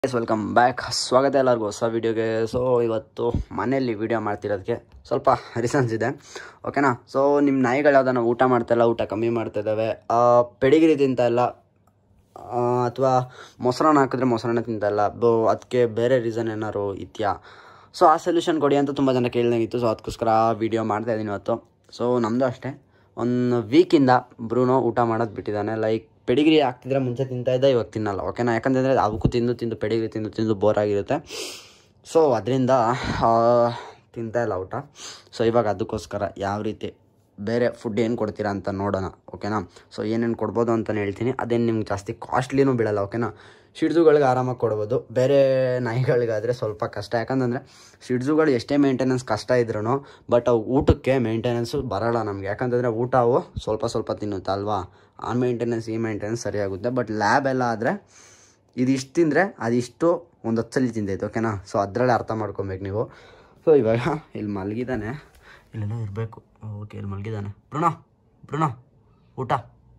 Welcome back, ಸ್ವಾಗತ ಎಲ್ಲರಿಗೂ ಹೊಸ ವೀಡಿಯೋಗೆ. ಸೊ ಇವತ್ತು ಮನೆಯಲ್ಲಿ ವೀಡಿಯೋ ಮಾಡ್ತಿರೋದಕ್ಕೆ ಸ್ವಲ್ಪ ರೀಸನ್ಸ್ ಇದೆ, ಓಕೆನಾ. ಸೊ ನಿಮ್ಮ ನಾಯಿಗಳು ಯಾವುದನ್ನ ಊಟ ಮಾಡ್ತಾಯಿಲ್ಲ, ಊಟ ಕಮ್ಮಿ ಮಾಡ್ತಾಯಿದ್ದಾವೆ, ಪೆಡಿಗ್ರಿ ತಿಂತಾಯಿಲ್ಲ, ಅಥವಾ ಮೊಸರನ್ನ ಹಾಕಿದ್ರೆ ಮೊಸರನ್ನ ತಿಂತಾಯಿಲ್ಲ, ಅದಕ್ಕೆ ಬೇರೆ ರೀಸನ್ ಏನಾದ್ರು ಇದೆಯಾ? ಸೊ ಆ ಸೊಲ್ಯೂಷನ್ ಕೊಡಿ ಅಂತ ತುಂಬ ಜನ ಕೇಳಿದಂಗಿತ್ತು. ಸೊ ಅದಕ್ಕೋಸ್ಕರ ವೀಡಿಯೋ ಮಾಡ್ತಾಯಿದ್ದೀನಿ ಇವತ್ತು. ಸೊ ನಮ್ಮದು ಅಷ್ಟೇ, ಒಂದು ವೀಕಿಂದ ಬ್ರೂನೋ ಊಟ ಮಾಡೋದು ಬಿಟ್ಟಿದ್ದಾನೆ. ಲೈಕ್ ಪೆಡಿಗ್ರಿ ಆಗ್ತಿದ್ರೆ ಮುಂಚೆ ತಿಂತಾಯಿದ್ದ, ಇವಾಗ ತಿನ್ನಲ್ಲ, ಓಕೆನಾ. ಯಾಕಂತಂದರೆ ಅವಕ್ಕೂ ತಿಂದು ಪೆಡಿಗ್ರಿ ತಿಂದು ಬೋರ್ ಆಗಿರುತ್ತೆ. ಸೊ ಅದರಿಂದ ತಿಂತಾಯಿಲ್ಲ ಊಟ. ಸೊ ಇವಾಗ ಅದಕ್ಕೋಸ್ಕರ ಯಾವ ರೀತಿ ಬೇರೆ ಫುಡ್ ಏನು ಕೊಡ್ತೀರಾ ಅಂತ ನೋಡೋಣ, ಓಕೆನಾ. ಸೊ ಏನೇನು ಕೊಡ್ಬೋದು ಅಂತಲೇ ಹೇಳ್ತೀನಿ. ಅದೇನು ನಿಮ್ಗೆ ಜಾಸ್ತಿ ಕಾಸ್ಟ್ಲಿನೂ ಬೀಳಲ್ಲ, ಓಕೆನಾ. ಶಿಡ್ಜುಗಳಿಗೆ ಆರಾಮಾಗಿ ಕೊಡ್ಬೋದು, ಬೇರೆ ನಾಯಿಗಳಿಗಾದರೆ ಸ್ವಲ್ಪ ಕಷ್ಟ. ಯಾಕಂತಂದರೆ ಶಿಡ್ಜುಗಳು ಎಷ್ಟೇ ಮೇಂಟೆನೆನ್ಸ್ ಕಷ್ಟ ಇದ್ರೂ ಬಟ್ ಅವು ಊಟಕ್ಕೆ ಮೇಂಟೆನೆನ್ಸು ಬರೋಲ್ಲ ನಮಗೆ. ಯಾಕಂತಂದರೆ ಊಟ ಅವು ಸ್ವಲ್ಪ ತಿನ್ನುತ್ತೆ ಅಲ್ವಾ, ಆ ಮೇಂಟೆನೆನ್ಸ್ ಈ ಮೇಂಟೆನೆನ್ಸ್ ಸರಿಯಾಗುತ್ತೆ. ಬಟ್ ಲ್ಯಾಬ್ ಎಲ್ಲ ಆದರೆ ಇದಿಷ್ಟು ತಿಂದರೆ ಅದಿಷ್ಟು ಒಂದು 10 ಸಲ ತಿಂದೈತೆ, ಓಕೆನಾ. ಸೊ ಅದರಲ್ಲೇ ಅರ್ಥ ಮಾಡ್ಕೊಬೇಕು ನೀವು. ಸೊ ಇವಾಗ ಇಲ್ಲಿ ಮಲಗಿದ್ದಾನೆ, ಇಲ್ಲೆಲ್ಲ ಇರಬೇಕು. ಓಕೆ, ಇಲ್ಲಿ ಮಲಗಿದ್ದಾನೆ. ಬ್ರುನೋ ಊಟ.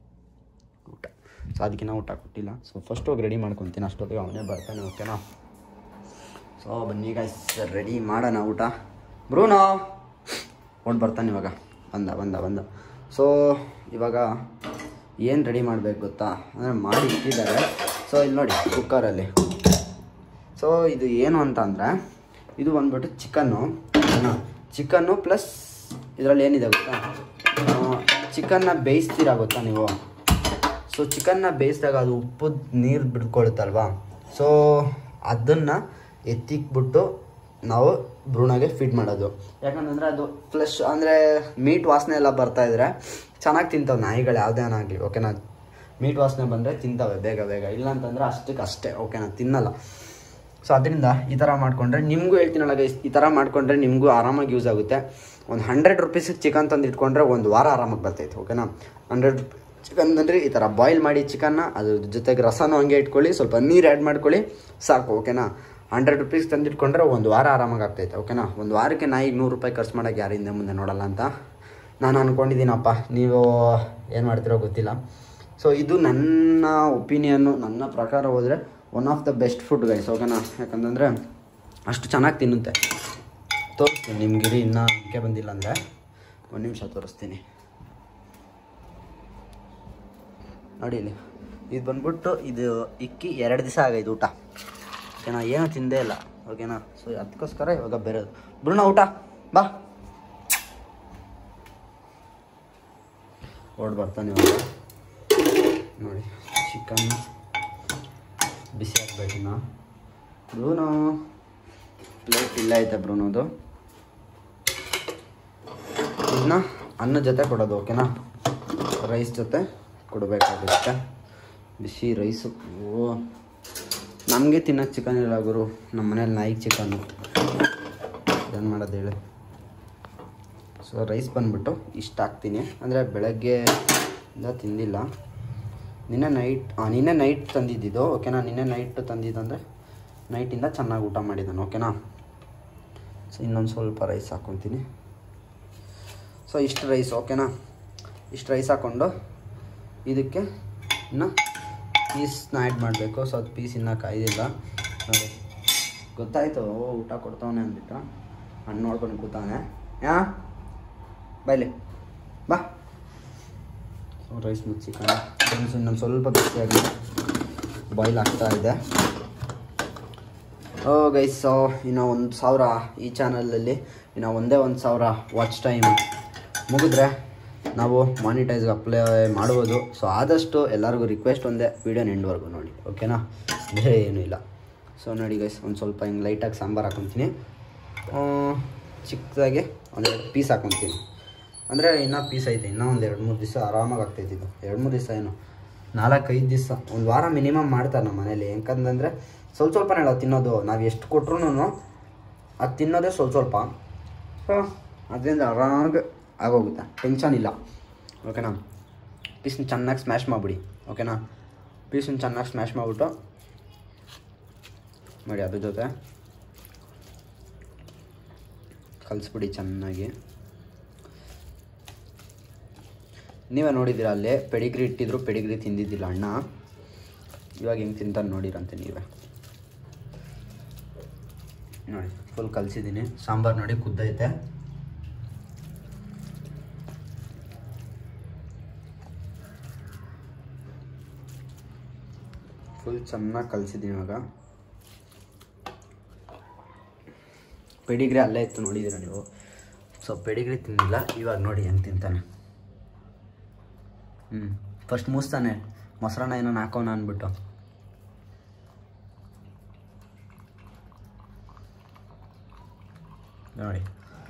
ಸೊ ಅದಕ್ಕಿನ್ನ ಊಟ ಕೊಟ್ಟಿಲ್ಲ. ಸೊ ಫಸ್ಟ್ ಹೋಗಿ ರೆಡಿ ಮಾಡ್ಕೊತೀನಿ, ಅಷ್ಟೊತ್ತಿಗೆ ಅವನೇ ಬರ್ತಾನೆ, ಓಕೆನಾ. ಸೊ ಬನ್ನಿ ಗೈಸ್, ರೆಡಿ ಮಾಡೋಣ ಊಟ. ಬ್ರೂನೋ ಬರ್ತಾನೆ ಇವಾಗ, ಬಂದ. ಸೊ ಇವಾಗ ಏನು ರೆಡಿ ಮಾಡಬೇಕು ಗೊತ್ತಾ, ಅಂದರೆ ಮಾಡಿ ಇಟ್ಟಿದ್ದಾರೆ. ಸೊ ಇಲ್ಲಿ ನೋಡಿ ಕುಕ್ಕರಲ್ಲಿ. ಸೊ ಇದು ಏನು ಅಂತ ಅಂದರೆ, ಇದು ಬಂದ್ಬಿಟ್ಟು ಚಿಕನ್ನು ಪ್ಲಸ್ ಇದರಲ್ಲಿ ಏನಿದೆ ಗೊತ್ತಾ, ಚಿಕನ್ನ ಬೇಯಿಸ್ತೀರಾ ಗೊತ್ತಾ ನೀವು. ಸೊ ಚಿಕನ್ನ ಬೇಯಿಸಿದಾಗ ಅದು ಉಪ್ಪು ನೀರು ಬಿಡ್ಕೊಳುತ್ತಲ್ವಾ. ಸೊ ಅದನ್ನು ಎತ್ತಿಕ್ಬಿಟ್ಟು ನಾವು ಬ್ರೂನೋಗೆ ಫೀಡ್ ಮಾಡೋದು. ಯಾಕಂತಂದರೆ ಅದು ಫ್ಲೆಶ್ ಅಂದರೆ ಮೀಟ್ ವಾಸನೆ ಎಲ್ಲ ಬರ್ತಾಯಿದ್ರೆ ಚೆನ್ನಾಗಿ ತಿಂತಾವೆ ನಾಯಿಗಳು, ಯಾವುದೇ ಆಗಲಿ, ಓಕೆನಾ. ಮೀಟ್ ವಾಸನೆ ಬಂದರೆ ತಿಂತಾವೆ ಬೇಗ. ಇಲ್ಲ ಅಂತಂದರೆ ಅಷ್ಟೇ, ಓಕೆನಾ, ತಿನ್ನಲ್ಲ. ಸೊ ಅದರಿಂದ ಈ ಥರ ಮಾಡಿಕೊಂಡ್ರೆ ನಿಮಗೂ ಹೇಳ್ತೀನಲ್ಲ ಗೈಸ್, ಈ ಥರ ಮಾಡಿಕೊಂಡ್ರೆ ನಿಮಗೂ ಆರಾಮಾಗಿ ಯೂಸ್ ಆಗುತ್ತೆ. ಒಂದು 100 ರೂಪೀಸಿಗೆ ಚಿಕನ್ ತಂದು ಇಟ್ಕೊಂಡ್ರೆ ಒಂದು ವಾರ ಆರಾಮಾಗಿ ಬರ್ತೈತೆ, ಓಕೆನಾ. 100 ಚಿಕನ್ ಅಂದರೆ ಈ ಥರ ಬಾಯ್ಲ್ ಮಾಡಿ ಚಿಕನ್ನ, ಅದ್ರ ಜೊತೆಗೆ ರಸನೂ ಹಂಗೆ ಇಟ್ಕೊಳ್ಳಿ, ಸ್ವಲ್ಪ ನೀರು ಆ್ಯಡ್ ಮಾಡ್ಕೊಳ್ಳಿ, ಸಾಕು, ಓಕೆನಾ. 100 ರೂಪೀಸ್ ತಂದಿಟ್ಕೊಂಡ್ರೆ ಒಂದು ವಾರ ಆರಾಮಾಗಿ ಆಗ್ತೈತೆ, ಓಕೆನಾ. ಒಂದು ವಾರಕ್ಕೆ ನಾಯಿಗೆ 100 ರೂಪಾಯಿ ಖರ್ಚು ಮಾಡೋಕ್ಕೆ ಯಾರಿಂದ ಮುಂದೆ ನೋಡಲ್ಲ ಅಂತ ನಾನು ಅಂದ್ಕೊಂಡಿದ್ದೀನಪ್ಪ. ನೀವು ಏನು ಮಾಡ್ತಿರೋ ಗೊತ್ತಿಲ್ಲ. ಸೊ ಇದು ನನ್ನ ಒಪಿನಿಯನ್ನು, ನನ್ನ ಪ್ರಕಾರ ಹೋದರೆ one of the best food guys, ಓಕೆನಾ. ಯಾಕಂತಂದರೆ ಅಷ್ಟು ಚೆನ್ನಾಗಿ ತಿನ್ನುತ್ತೆ. ತೋರಿಸ್ತೀನಿ ನಿಮ್ಗಿರಿ, ಇನ್ನೂ ಅದಕ್ಕೆ ಬಂದಿಲ್ಲ ಅಂದರೆ 1 ನಿಮಿಷ ತೋರಿಸ್ತೀನಿ ನೋಡಿ. ಇಲ್ಲಿ ಇದು ಬಂದ್ಬಿಟ್ಟು ಇದು ಇಕ್ಕಿ 2 ದಿವಸ ಆಗೈದು ಊಟ, ಓಕೆನಾ. ಏನೂ ತಿಂದೇ ಇಲ್ಲ, ಓಕೆನಾ. ಸೊ ಅದಕ್ಕೋಸ್ಕರ ಇವಾಗ ಬೇರೆದು. ಬ್ರೂನೋ ಊಟ ಬಾ. ಬರ್ತಾನೆ ಇವಾಗ ನೋಡಿ. ಚಿಕನ್ ಬಿಸಿ ಹಾಕ್ಬೇಕಿನ್ನ. ಬ್ರೂನೋ ಪ್ಲೇಟ್ ಇಲ್ಲ ಐತೆ ಬ್ರೂನೋದು. ಇದನ್ನ ಅನ್ನದ ಜೊತೆ ಕೊಡೋದು, ಓಕೆನಾ. ರೈಸ್ ಜೊತೆ ಕೊಡಬೇಕಾಗುತ್ತೆ, ಬಿಸಿ ರೈಸು. ನಮಗೆ ತಿನ್ನೋಕ್ಕೆ ಚಿಕನ್ ಇಲ್ಲ ಗುರು, ನಮ್ಮ ಮನೇಲಿ ನಾಯಿಗೆ ಚಿಕನ್ನು, ಏನು ಮಾಡೋದು ಹೇಳಿ. ಸೊ ರೈಸ್ ಬಂದುಬಿಟ್ಟು ಇಷ್ಟ ಹಾಕ್ತೀನಿ. ಅಂದರೆ ಬೆಳಗ್ಗೆಯಿಂದ ತಿಂದಿಲ್ಲ, ನಿನ್ನೆ ನೈಟ್ ತಂದಿದ್ದು, ಓಕೆನಾ. ನಿನ್ನೆ ನೈಟ್ ತಂದಿದ್ದಂದರೆ ನೈಟಿಂದ ಚೆನ್ನಾಗಿ ಊಟ ಮಾಡಿದ್ದಾನೆ, ಓಕೆನಾ. ಸೊ ಇನ್ನೊಂದು ಸ್ವಲ್ಪ ರೈಸ್ ಹಾಕ್ಕೊತೀನಿ. ಸೊ ಇಷ್ಟು ರೈಸ್, ಓಕೆನಾ. ಇಷ್ಟು ರೈಸ್ ಹಾಕ್ಕೊಂಡು ಇದಕ್ಕೆ ಇನ್ನು ಪೀಸ್ನ ಆ್ಯಡ್ ಮಾಡಬೇಕು. ಸೊ ಅದು ಪೀಸ್ ಇನ್ನೂ ಕಾಯ್ದಿಲ್ಲ ನೋಡಿ, ಗೊತ್ತಾಯಿತು ಊಟ ಕೊಡ್ತಾವನೆ ಅಂದ್ಬಿಟ್ಟು. ಹಣ್ಣು ನೋಡ್ಕೊಂಡು ಕೂತಾನೆ. ಬೈಲಿ ಬಾ. ಸೊ ರೈಸ್ ಮತ್ತು ಚಿಕನ್ ಇನ್ನೊಂದು ಸ್ವಲ್ಪ ಬಿಸಿಯಾಗಿ ಬಾಯ್ಲ್ ಆಗ್ತಾ ಇದೆ. ಗೈಸ್, ಸೊ ಇನ್ನು 1000 ಈ ಚಾನಲಲ್ಲಿ ಇನ್ನು 1,000 ವಾಚ್ ಟೈಮ್ ಮುಗಿದ್ರೆ ನಾವು ಮಾನಿಟೈಸ್ಗೆ ಅಪ್ಲೈ ಮಾಡ್ಬೋದು. ಸೊ ಆದಷ್ಟು ಎಲ್ಲರಿಗೂ ರಿಕ್ವೆಸ್ಟ್ ಒಂದೇ, ವೀಡಿಯೋನ ಎಂಡ್ವರೆಗೂ ನೋಡಿ, ಓಕೆನಾ. ಬೇರೆ ಏನೂ ಇಲ್ಲ. ಸೊ ನೋಡಿ ಗೈಸ್, ಒಂದು ಸ್ವಲ್ಪ ಹಿಂಗೆ ಲೈಟಾಗಿ ಸಾಂಬಾರು ಹಾಕ್ಕೊತೀನಿ, ಚಿಕ್ಕದಾಗಿ 1-2 ಪೀಸ್ ಹಾಕ್ಕೊತೀನಿ. ಅಂದರೆ ಇನ್ನೂ ಪೀಸ್ ಐತೆ, ಇನ್ನೂ ಒಂದು 2-3 ದಿವಸ ಆರಾಮಾಗಿ ಆಗ್ತೈತೆ. ಇದು 2-3 ದಿವಸ ಏನು, 4-5 ದಿವಸ, ಒಂದು ವಾರ ಮಿನಿಮಮ್ ಮಾಡ್ತಾರೆ ನಮ್ಮ ಮನೇಲಿ. ಯಾಕಂತಂದರೆ ಸ್ವಲ್ಪನೇ ಹೇಳೋ ತಿನ್ನೋದು, ನಾವು ಎಷ್ಟು ಕೊಟ್ರೂ ಅದು ತಿನ್ನೋದೇ ಸ್ವಲ್ಪ. ಸೊ ಅದರಿಂದ ಆರಾಮಾಗಿ ಆಗೋಗುತ್ತೆ, ಟೆನ್ಷನ್ ಇಲ್ಲ, ಓಕೆನಾ. ಪೀಸ್ನ ಚೆನ್ನಾಗಿ ಸ್ಮ್ಯಾಶ್ ಮಾಡಿಬಿಡಿ, ಓಕೆನಾ. ಪೀಸನ್ನ ಚೆನ್ನಾಗಿ ಸ್ಮ್ಯಾಶ್ ಮಾಡಿಬಿಟ್ಟು ನೋಡಿ, ಅದ್ರ ಜೊತೆ ಕಲಿಸ್ಬಿಡಿ ಚೆನ್ನಾಗಿ. ನೀವೇ ನೋಡಿದ್ದೀರ ಅಲ್ಲೇ ಪೆಡಿಗ್ರಿ ಇಟ್ಟಿದ್ರು, ಪೆಡಿಗ್ರಿ ತಿಂದಿದ್ದಿಲ್ಲ ಅಣ್ಣ. ಇವಾಗ ಹೆಂಗೆ ತಿಂತಾನೆ ನೋಡಿರಂತೆ ನೀವೇ. ನೋಡಿ ಫುಲ್ ಕಲಸಿದ್ದೀನಿ. ಸಾಂಬಾರು ನೋಡಿ ಕುದ್ದೈತೆ. ಫುಲ್ ಚೆನ್ನಾಗಿ ಕಲಸಿದ್ದೀನಿ. ಇವಾಗ ಪೆಡಿಗ್ರಿ ಅಲ್ಲೇ ಇತ್ತು, ನೋಡಿದ್ದೀರ ನೀವು. ಸೊ ಪೆಡಿಗ್ರಿ ತಿಂದಿಲ್ಲ, ಇವಾಗ ನೋಡಿ ಹೆಂಗೆ ತಿಂತಾನೆ. ಫಸ್ಟ್ ಮೂಸ್ತಾನೆ ಮೊಸರನ್ನ ಏನೋ ಹಾಕೋಣ ಅಂದ್ಬಿಟ್ಟು. ನೋಡಿ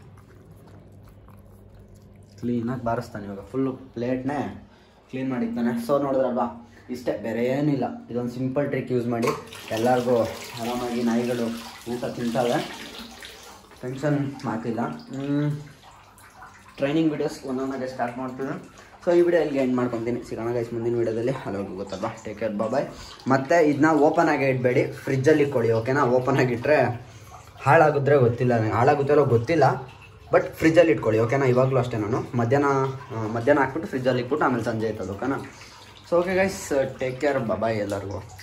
ಕ್ಲೀನಾಗಿ ಬಾರಿಸ್ತಾನೆ. ಇವಾಗ ಫುಲ್ಲು ಪ್ಲೇಟ್ನೇ ಕ್ಲೀನ್ ಮಾಡಿದ್ದಾನೆ. ಸೊ ನೋಡಿದ್ರಲ್ವಾ, ಇಷ್ಟೇ, ಬೇರೆ ಏನಿಲ್ಲ. ಇದೊಂದು ಸಿಂಪಲ್ ಟ್ರಿಕ್ ಯೂಸ್ ಮಾಡಿ ಎಲ್ಲರಿಗೂ ಆರಾಮಾಗಿ ನಾಯಿಗಳು ಊಟ ತಿಂತಾವೆ, ಟೆನ್ಷನ್ ಮಾಡ್ತಿಲ್ಲ. ಟ್ರೈನಿಂಗ್ ವೀಡಿಯೋಸ್ ಒಂದೊಂದಾಗೆ ಸ್ಟಾರ್ಟ್ ಮಾಡ್ತೀನಿ. ಸೊ ಈ ವಿಡಿಯೋ ಇಲ್ಲಿಗೆ ಎಂಡ್ ಮಾಡ್ಕೊತೀನಿ. ಸಿಗೋಣ ಗೈಸ್ ಮುಂದಿನ ವೀಡಿಯೋದಲ್ಲಿ. ಅಲ್ಲೋಗಿ ಗೊತ್ತಲ್ವಾ, ಟೇಕ್ ಕೇರ್, ಬಾಯ್. ಮತ್ತು ಇದನ್ನ ಓಪನ್ ಆಗಿ ಇಡಬೇಡಿ, ಫ್ರಿಜ್ಜಲ್ಲಿ ಇಟ್ಕೊಳ್ಳಿ, ಓಕೆನಾ. ಓಪನ್ ಆಗಿಟ್ಟರೆ ಹಾಳಾಗಿದ್ರೆ ಗೊತ್ತಿಲ್ಲ, ಹಾಳಾಗುತ್ತಲ್ಲೋ ಗೊತ್ತಿಲ್ಲ, ಬಟ್ ಫ್ರಿಜ್ಜಲ್ಲಿ ಇಟ್ಕೊಳ್ಳಿ, ಓಕೆನಾ. ಇವಾಗಲೂ ಅಷ್ಟೇ, ನಾನು ಮಧ್ಯಾಹ್ನ ಹಾಕ್ಬಿಟ್ಟು ಫ್ರಿಜ್ಜಲ್ಲಿ ಇಟ್ಬಿಟ್ಟು ಆಮೇಲೆ ಸಂಜೆ ಇರ್ತದೆ, ಓಕೆನಾ. So okay guys, take care, bye ಎಲ್ಲರಿಗೂ.